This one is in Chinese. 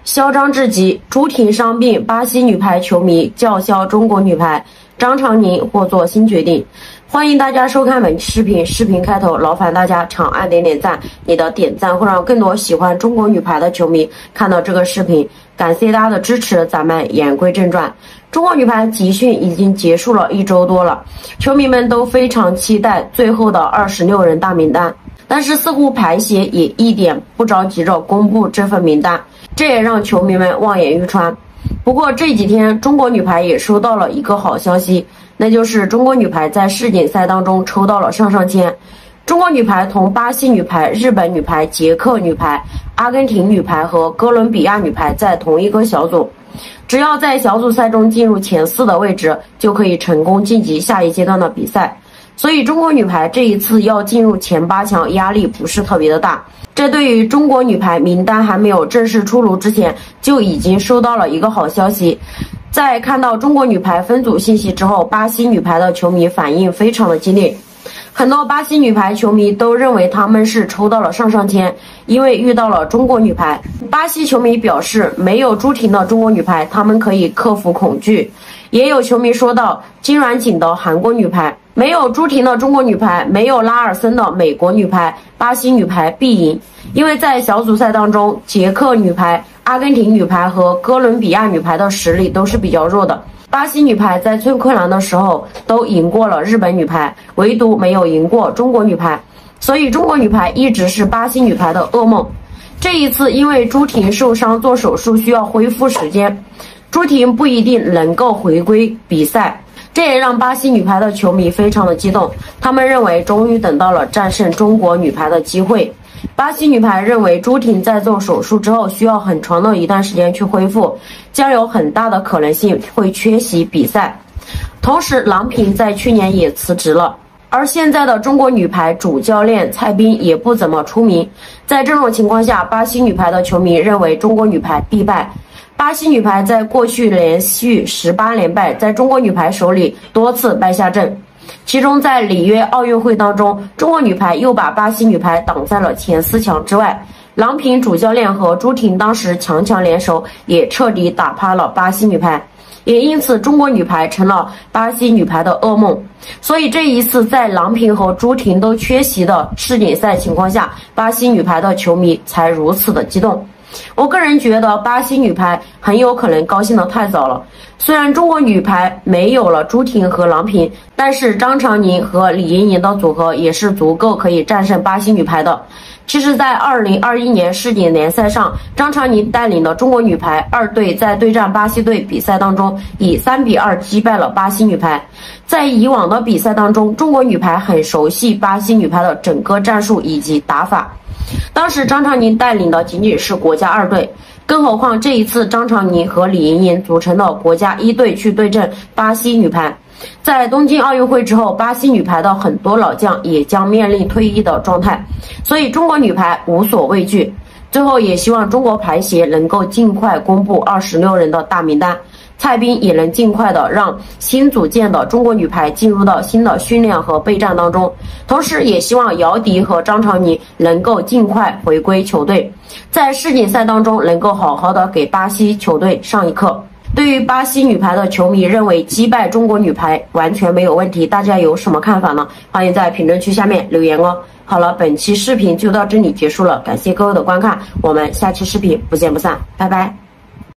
嚣张至极，朱婷伤病，巴西女排球迷叫嚣中国女排，张常宁或做新决定。欢迎大家收看本期视频，视频开头劳烦大家长按点赞，你的点赞会让更多喜欢中国女排的球迷看到这个视频，感谢大家的支持。咱们言归正传，中国女排集训已经结束了1周多了，球迷们都非常期待最后的26人大名单，但是似乎排协也一点不着急着公布这份名单，这也让球迷们望眼欲穿。不过这几天中国女排也收到了一个好消息，那就是中国女排在世锦赛当中抽到了上签。中国女排同巴西女排、日本女排、捷克女排、阿根廷女排和哥伦比亚女排在同一个小组，只要在小组赛中进入前4的位置，就可以成功晋级下一阶段的比赛。所以中国女排这一次要进入前8强压力不是特别的大，这对于中国女排名单还没有正式出炉之前就已经收到了一个好消息。在看到中国女排分组信息之后，巴西女排的球迷反应非常的激烈，很多巴西女排球迷都认为他们是抽到了上签，因为遇到了中国女排。巴西球迷表示，没有朱婷的中国女排他们可以克服恐惧。也有球迷说到，金软锦的韩国女排，没有朱婷的中国女排，没有拉尔森的美国女排，巴西女排必赢。因为在小组赛当中，捷克女排、阿根廷女排和哥伦比亚女排的实力都是比较弱的，巴西女排在最困难的时候都赢过了日本女排，唯独没有赢过中国女排，所以中国女排一直是巴西女排的噩梦。这一次因为朱婷受伤做手术需要恢复时间，朱婷不一定能够回归比赛，这也让巴西女排的球迷非常的激动，他们认为终于等到了战胜中国女排的机会。巴西女排认为朱婷在做手术之后需要很长的一段时间去恢复，将有很大的可能性会缺席比赛。同时郎平在去年也辞职了，而现在的中国女排主教练蔡斌也不怎么出名，在这种情况下，巴西女排的球迷认为中国女排必败。巴西女排在过去连续18连败，在中国女排手里多次败下阵，其中在里约奥运会当中，中国女排又把巴西女排挡在了前4强之外，郎平主教练和朱婷当时强联手，也彻底打趴了巴西女排，也因此中国女排成了巴西女排的噩梦。所以这一次在郎平和朱婷都缺席的世锦赛情况下，巴西女排的球迷才如此的激动。我个人觉得巴西女排很有可能高兴得太早了，虽然中国女排没有了朱婷和郎平，但是张常宁和李盈莹的组合也是足够可以战胜巴西女排的。其实在2021年世锦联赛上，张常宁带领的中国女排2队在对战巴西队比赛当中以3-2击败了巴西女排。在以往的比赛当中，中国女排很熟悉巴西女排的整个战术以及打法，当时张常宁带领的仅仅是国家2队，更何况这一次张常宁和李盈莹组成的国家1队去对阵巴西女排。在东京奥运会之后，巴西女排的很多老将也将面临退役的状态，所以中国女排无所畏惧。最后也希望中国排协能够尽快公布26人的大名单，蔡斌也能尽快的让新组建的中国女排进入到新的训练和备战当中，同时也希望姚迪和张常宁能够尽快回归球队，在世锦赛当中能够好好的给巴西球队上一课。对于巴西女排的球迷认为击败中国女排完全没有问题，大家有什么看法呢？欢迎在评论区下面留言哦。好了，本期视频就到这里结束了，感谢各位的观看，我们下期视频不见不散，拜拜。